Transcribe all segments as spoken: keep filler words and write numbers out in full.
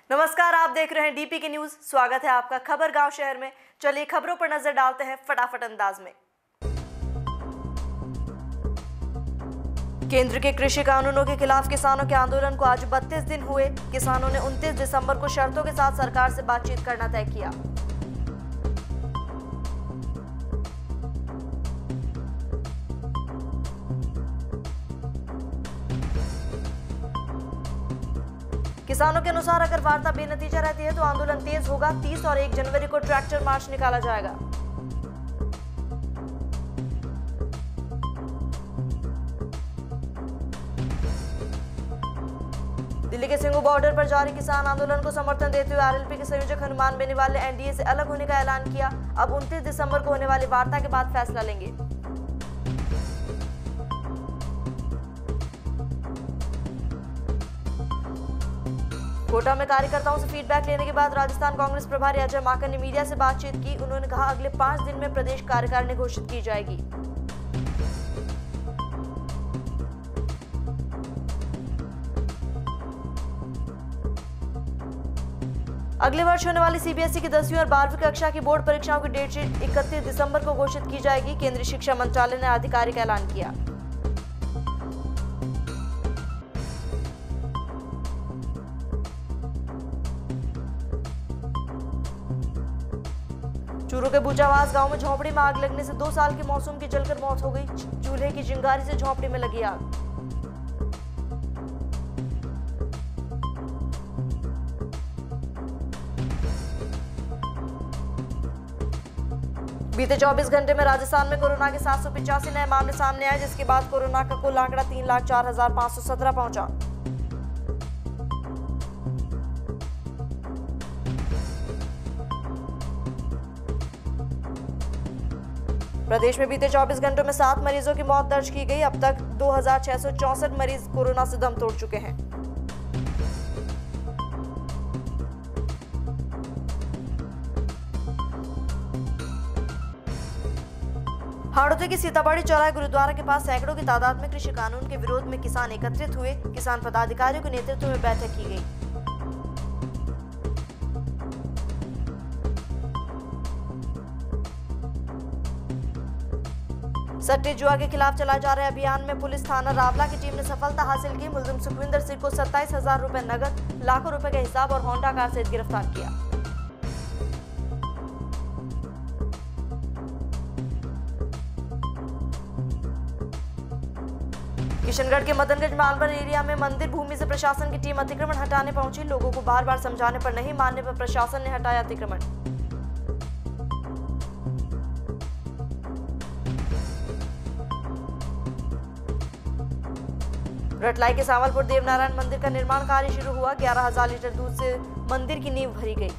नमस्कार, आप देख रहे हैं डीपी के न्यूज। स्वागत है आपका खबर गांव शहर में। चलिए खबरों पर नजर डालते हैं फटाफट अंदाज में। केंद्र के कृषि कानूनों के खिलाफ किसानों के आंदोलन को आज बत्तीस दिन हुए। किसानों ने उनतीस दिसंबर को शर्तों के साथ सरकार से बातचीत करना तय किया। किसानों के अनुसार अगर वार्ता बेनतीजा रहती है तो आंदोलन तेज होगा। तीस और एक जनवरी को ट्रैक्टर मार्च निकाला जाएगा। दिल्ली के सिंघू बॉर्डर पर जारी किसान आंदोलन को समर्थन देते हुए आरएलपी के संयोजक हनुमान बेनीवाल ने एनडीए से अलग होने का ऐलान किया। अब उनतीस दिसंबर को होने वाली वार्ता के बाद फैसला लेंगे। कोटा में कार्यकर्ताओं से फीडबैक लेने के बाद राजस्थान कांग्रेस प्रभारी अजय माकन ने मीडिया से बातचीत की। उन्होंने कहा अगले पांच दिन में प्रदेश कार्यकारिणी घोषित की जाएगी। अगले वर्ष होने वाली सीबीएसई की दसवीं और बारहवीं कक्षा की बोर्ड परीक्षाओं की डेट शीट इकतीस दिसंबर को घोषित की जाएगी। केंद्रीय शिक्षा मंत्रालय ने आधिकारिक ऐलान किया। चूरू के बूचावास गांव में झोंपड़ी में आग लगने से दो साल के मासूम की जलकर मौत हो गई। चूल्हे की चिंगारी से झोंपड़ी में लगी आग। बीते चौबीस घंटे में राजस्थान में कोरोना के सात सौ पिचासी नए मामले सामने आए, जिसके बाद कोरोना का कुल आंकड़ा तीन लाख चार हजार पांच सौ सत्रह पहुंचा। प्रदेश में बीते चौबीस घंटों में सात मरीजों की मौत दर्ज की गई। अब तक दो हजार छह सौ चौसठ मरीज कोरोना से दम तोड़ चुके हैं। हाड़ौती की सीताबाड़ी चौराहे गुरुद्वारा के पास सैकड़ों की तादाद में कृषि कानून के विरोध में किसान एकत्रित हुए। किसान पदाधिकारियों के नेतृत्व में बैठक की गई। सट्टे जुआ के खिलाफ चलाए जा रहे अभियान में पुलिस थाना रावला की टीम ने सफलता हासिल की। मुलजिम सुखविंदर सिंह को सत्ताईस हजार रुपए नगद, लाखों रुपए का हिसाब और होंडा कार से गिरफ्तार किया। किशनगढ़ के मदनगंज मालवन एरिया में मंदिर भूमि से प्रशासन की टीम अतिक्रमण हटाने पहुंची। लोगों को बार बार समझाने पर नहीं मानने पर प्रशासन ने हटाया अतिक्रमण। रटलाई के सावलपुर देवनारायण मंदिर का निर्माण कार्य शुरू हुआ। ग्यारह हजार लीटर दूध से मंदिर की नींव भरी गई।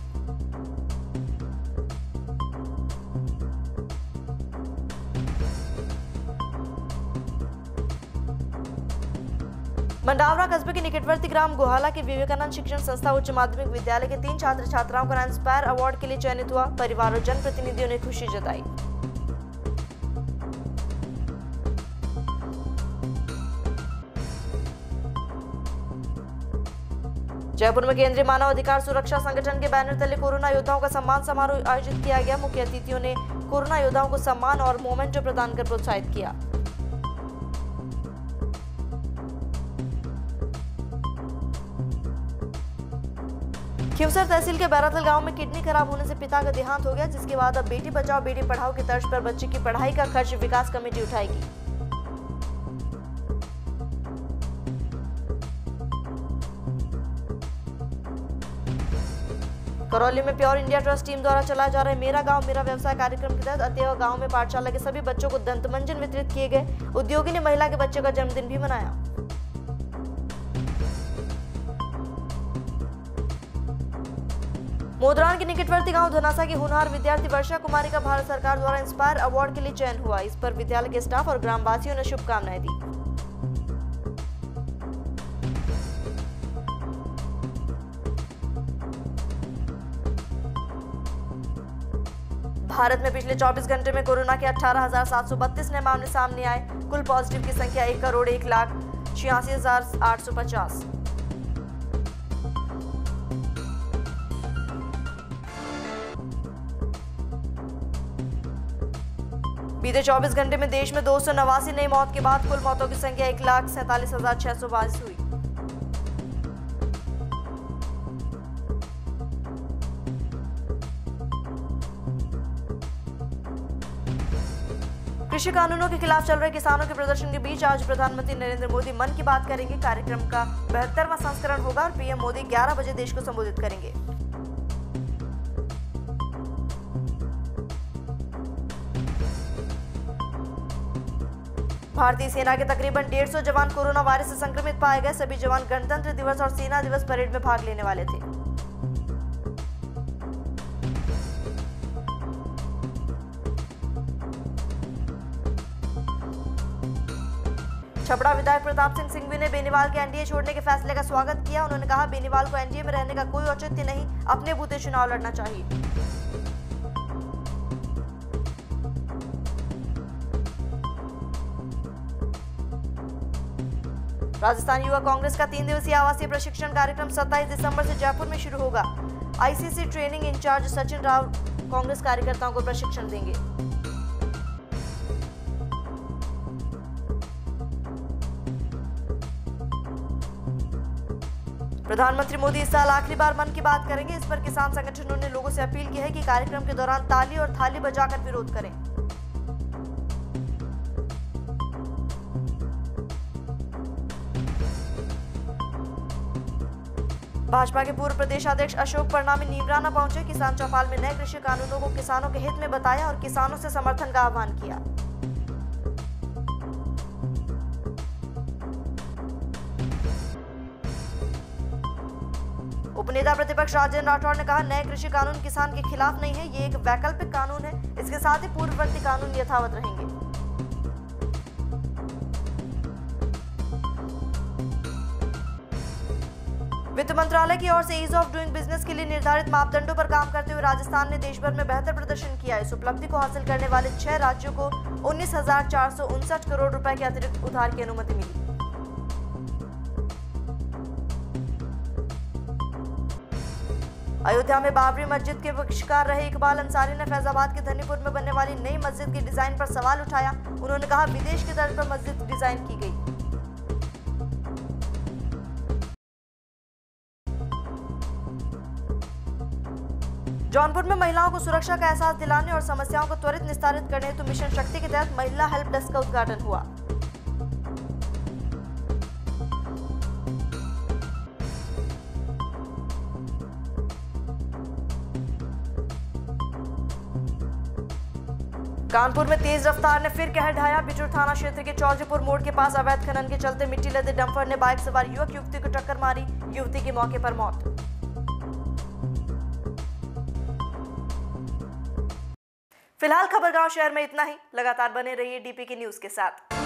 मंडावरा कस्बे के निकटवर्ती ग्राम गोहाला के विवेकानंद शिक्षण संस्था उच्च माध्यमिक विद्यालय के तीन छात्र छात्राओं का इंस्पायर अवार्ड के लिए चयनित हुआ। परिवार और जनप्रतिनिधियों ने खुशी जताई। जयपुर में केंद्रीय मानव अधिकार सुरक्षा संगठन के बैनर तले कोरोना योद्धाओं का सम्मान समारोह आयोजित किया गया। मुख्य अतिथियों ने कोरोना योद्धाओं को सम्मान और मोमेंटो प्रदान कर प्रोत्साहित किया। खिवसर तहसील के बैराथल गांव में किडनी खराब होने से पिता का देहांत हो गया, जिसके बाद अब बेटी बचाओ बेटी पढ़ाओ की तर्ज पर बच्चे की पढ़ाई का खर्च विकास कमेटी उठाएगी। करौली में प्योर इंडिया ट्रस्ट टीम द्वारा चलाए जा रहे मेरा गांव मेरा व्यवसाय कार्यक्रम के तहत अतेवा गांव में पाठशाला के सभी बच्चों को दंतमंजन वितरित किए गए। उद्योगी ने महिला के बच्चे का जन्मदिन भी मनाया। मोदरान के निकटवर्ती गांव धनासा की होनहार विद्यार्थी वर्षा कुमारी का भारत सरकार द्वारा इंस्पायर अवार्ड के लिए चयन हुआ। इस पर विद्यालय के स्टाफ और ग्रामवासियों ने शुभकामनाएं दी। भारत में पिछले चौबीस घंटे में कोरोना के अठारह हजार सात सौ बत्तीस नए मामले सामने आए। कुल पॉजिटिव की संख्या एक करोड़ एक लाख छियासी हजार आठ सौ पचास। बीते चौबीस घंटे में देश में दो सौ नवासी नई मौत के बाद कुल मौतों की संख्या एक लाख सैंतालीस हजार छह सौ बाईस हुई। कृषि कानूनों के खिलाफ चल रहे किसानों के प्रदर्शन के बीच आज प्रधानमंत्री नरेंद्र मोदी मन की बात करेंगे। कार्यक्रम का बहत्तरवां संस्करण होगा और पीएम मोदी ग्यारह बजे देश को संबोधित करेंगे। भारतीय सेना के तकरीबन डेढ़ सौ जवान कोरोना वायरस से संक्रमित पाए गए। सभी जवान गणतंत्र दिवस और सेना दिवस परेड में भाग लेने वाले थे। छपरा विधायक प्रताप सिंह सिंघवी ने बेनीवाल के एनडीए छोड़ने के फैसले का स्वागत किया। उन्होंने कहा, बेनीवाल को एनडीए में रहने का कोई औचित्य नहीं, अपने बूते चुनाव लड़ना चाहिए। राजस्थान युवा कांग्रेस का तीन दिवसीय आवासीय प्रशिक्षण कार्यक्रम सत्ताईस दिसंबर से जयपुर में शुरू होगा। ICC training incharge Sachin Rao Congress कार्यकर्ताओं को प्रशिक्षण देंगे। प्रधानमंत्री मोदी इस साल आखिरी बार मन की बात करेंगे। इस पर किसान संगठनों ने लोगों से अपील की है कि कार्यक्रम के दौरान ताली और थाली बजाकर विरोध करें। भाजपा के पूर्व प्रदेश अध्यक्ष अशोक परनामी नीमराना पहुंचे। किसान चौपाल में नए कृषि कानूनों को किसानों के हित में बताया और किसानों से समर्थन का आह्वान किया। उपनेता प्रतिपक्ष राजेंद्र राठौड़ ने कहा, नए कृषि कानून किसान के खिलाफ नहीं है, ये एक वैकल्पिक कानून है। इसके साथ ही पूर्ववर्ती कानून यथावत रहेंगे। वित्त मंत्रालय की ओर से ईज ऑफ डूइंग बिजनेस के लिए निर्धारित मापदंडों पर काम करते हुए राजस्थान ने देश भर में बेहतर प्रदर्शन किया। इस उपलब्धि को हासिल करने वाले छह राज्यों को उन्नीस हजार चार सौ उनसठ करोड़ रुपए के अतिरिक्त उधार की अनुमति मिली। अयोध्या में बाबरी मस्जिद के पक्षकार रहे इकबाल अंसारी ने फैजाबाद के धनीपुर में बनने वाली नई मस्जिद के डिजाइन पर सवाल उठाया। उन्होंने कहा, विदेश की तर्ज पर मस्जिद डिजाइन की गई। जौनपुर में महिलाओं को सुरक्षा का एहसास दिलाने और समस्याओं को त्वरित निस्तारित करने हेतु मिशन शक्ति के तहत महिला हेल्प डेस्क का उद्घाटन हुआ। कानपुर में तेज रफ्तार ने फिर कहर ढाया। बिचूर थाना क्षेत्र के चौधरीपुर मोड़ के पास अवैध खनन के चलते मिट्टी लदे डंपर ने बाइक सवार युवक युवती को टक्कर मारी। युवती की मौके पर मौत। फिलहाल खबरगांव शहर में इतना ही। लगातार बने रहिए डीपी की न्यूज के साथ।